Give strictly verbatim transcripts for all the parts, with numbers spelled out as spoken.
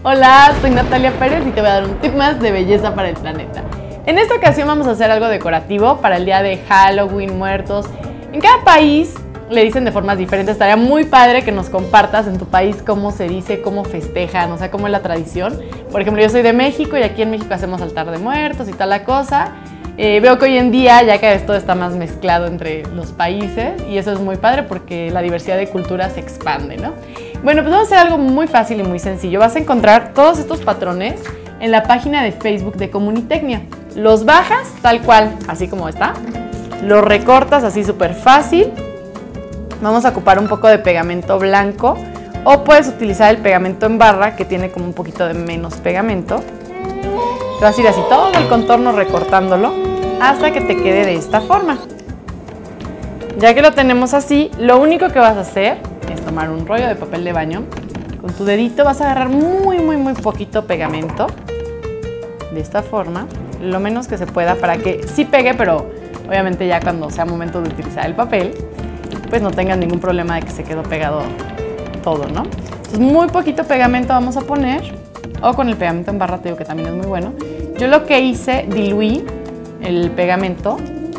Hola, soy Natalia Pérez y te voy a dar un tip más de belleza para el planeta. En esta ocasión vamos a hacer algo decorativo para el día de Halloween, Muertos. En cada país le dicen de formas diferentes. Estaría muy padre que nos compartas en tu país cómo se dice, cómo festejan, o sea, cómo es la tradición. Por ejemplo, yo soy de México y aquí en México hacemos altar de muertos y tal la cosa. Eh, veo que hoy en día ya cada vez todo está más mezclado entre los países y eso es muy padre porque la diversidad de culturas se expande, ¿no? Bueno, pues vamos a hacer algo muy fácil y muy sencillo. Vas a encontrar todos estos patrones en la página de Facebook de Comunitecnia. Los bajas tal cual, así como está. Los recortas así súper fácil. Vamos a ocupar un poco de pegamento blanco o puedes utilizar el pegamento en barra que tiene como un poquito de menos pegamento. Te vas a ir así todo el contorno recortándolo hasta que te quede de esta forma. Ya que lo tenemos así, lo único que vas a hacer es tomar un rollo de papel de baño. Con tu dedito vas a agarrar muy, muy, muy poquito pegamento. De esta forma, lo menos que se pueda para que sí pegue, pero obviamente ya cuando sea momento de utilizar el papel, pues no tengas ningún problema de que se quedó pegado todo, ¿no? Entonces muy poquito pegamento vamos a poner, o con el pegamento en barra te digo que también es muy bueno. Yo lo que hice, diluí el pegamento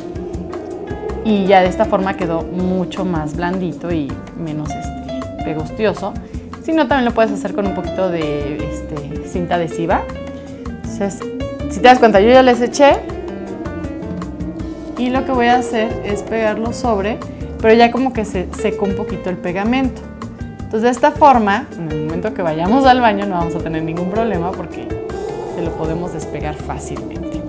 y ya de esta forma quedó mucho más blandito y menos este, pegostioso. Si no, también lo puedes hacer con un poquito de este, cinta adhesiva. Entonces, si te das cuenta, yo ya les eché y lo que voy a hacer es pegarlo sobre, pero ya como que se secó un poquito el pegamento. Entonces, de esta forma, en el momento que vayamos al baño no vamos a tener ningún problema porque se lo podemos despegar fácilmente.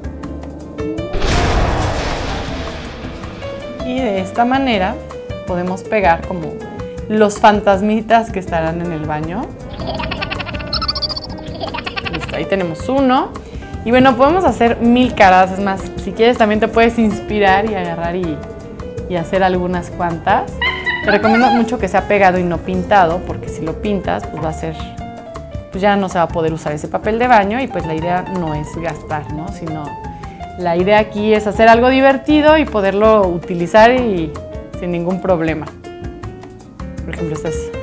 Y de esta manera podemos pegar como los fantasmitas que estarán en el baño. Listo, ahí tenemos uno. Y bueno, podemos hacer mil caras. Es más, si quieres también te puedes inspirar y agarrar y, y hacer algunas cuantas. Te recomiendo mucho que sea pegado y no pintado, porque si lo pintas, pues va a ser, pues ya no se va a poder usar ese papel de baño y pues la idea no es gastar, ¿no? Sino la idea aquí es hacer algo divertido y poderlo utilizar y sin ningún problema. Por ejemplo, este es.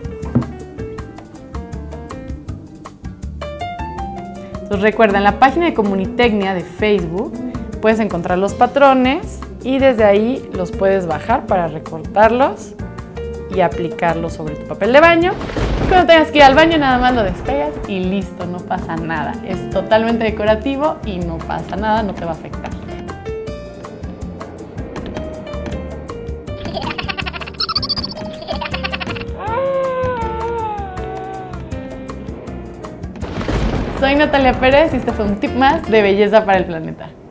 Entonces recuerda, en la página de Comunitecnia de Facebook puedes encontrar los patrones y desde ahí los puedes bajar para recortarlos y aplicarlos sobre tu papel de baño. Cuando tengas que ir al baño nada más lo despegas y listo, no pasa nada. Es totalmente decorativo y no pasa nada, no te va a afectar. Soy Natalia Pérez y este fue un tip más de belleza para el planeta.